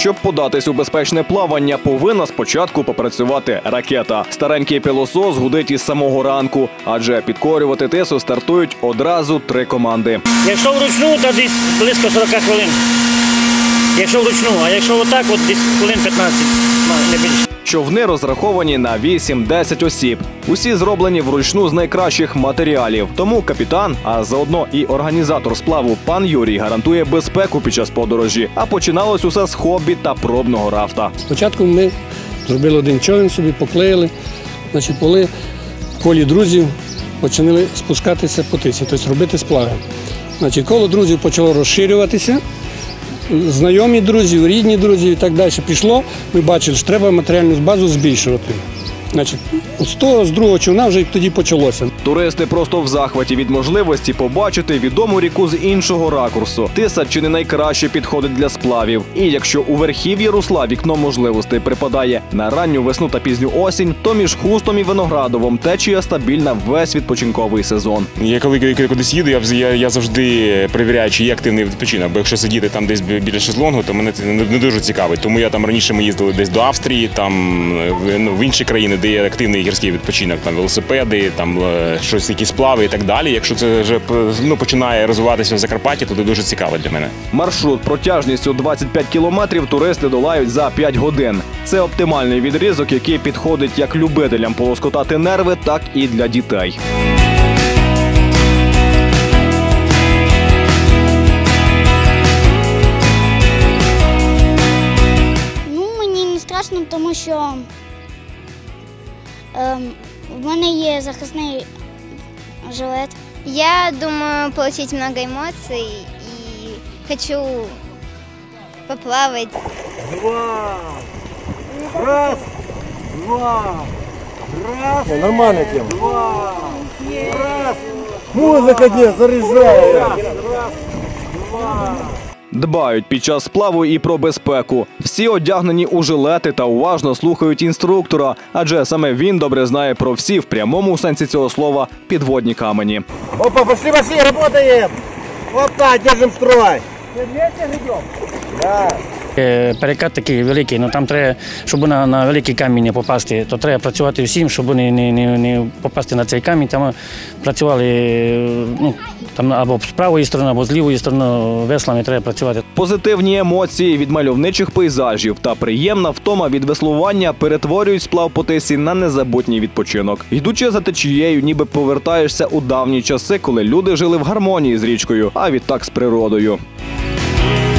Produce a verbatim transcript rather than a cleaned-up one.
щоб податись у безпечне плавання, повинна спочатку попрацювати ракета. Старенький пилосос гудить із самого ранку, адже підкорювати тису стартують одразу три команди. Якщо вручну, то десь близько сорок хвилин. Якщо вручну, а якщо отак, от десь хвилин п'ятнадцять, не більше. Човни розраховані на вісім-десять осіб. Усі зроблені вручну з найкращих матеріалів. Тому капітан, а заодно і організатор сплаву пан Юрій, гарантує безпеку під час подорожі. А починалось усе з хобі та пробного рафта. Спочатку ми зробили один човен собі, поклеїли, значить, були в колі друзів, почали спускатися по тисі, тобто робити сплави. Значить, коло друзів почало розширюватися. Знайомі друзі, рідні друзі і так далі пішло, ми бачили, що треба матеріальну базу збільшувати. Значить, з того, з другого човна вже тоді почалося. Туристи просто в захваті від можливості побачити відому ріку з іншого ракурсу. Тиса чи не найкраще підходить для сплавів. І якщо у верхів'ї русла вікно можливостей припадає на ранню весну та пізню осінь, то між Хустом і Виноградовом течія стабільна весь відпочинковий сезон. Я коли, коли кудись їду, я, я, я завжди перевіряю, чи є активний відпочинок. Бо якщо сидіти там десь біля шезлонгу, то мене це не, не дуже цікавить. Тому я там раніше ми їздили десь до Австрії, там ну, в інші країни, де є активний гірський відпочинок, там велосипеди, там щось, якісь сплави і так далі. Якщо це вже ну, починає розвиватися в Закарпатті, то це дуже цікаво для мене. Маршрут протяжністю двадцять п'ять кілометрів туристи долають за п'ять годин. Це оптимальний відрізок, який підходить як любителям полоскотати нерви, так і для дітей. Ну, мені не страшно, тому що ем, в мене є захисний жилет. Я думаю получить много эмоций и хочу поплавать. Два. Раз. Два. Раз. Не, нормальная тема. Два. Раз. Музыка где? Заряжай. Раз. Два. Дбають під час сплаву і про безпеку. Всі одягнені у жилети та уважно слухають інструктора, адже саме він добре знає про всі, в прямому сенсі цього слова, підводні камені. Опа, пошли, пошли, работаем! Опа, держим строй! Да. Перекат такий великий, ну там треба, щоб на, на великий камінь не попасти, то треба працювати всім, щоб не, не, не, не попасти на цей камінь. Там працювали ну, там або з правої сторони, або з лівої сторони веслами треба працювати. Позитивні емоції від мальовничих пейзажів та приємна втома від веслування перетворюють сплав по тисі на незабутній відпочинок. Йдучи за течією, ніби повертаєшся у давні часи, коли люди жили в гармонії з річкою, а відтак з природою.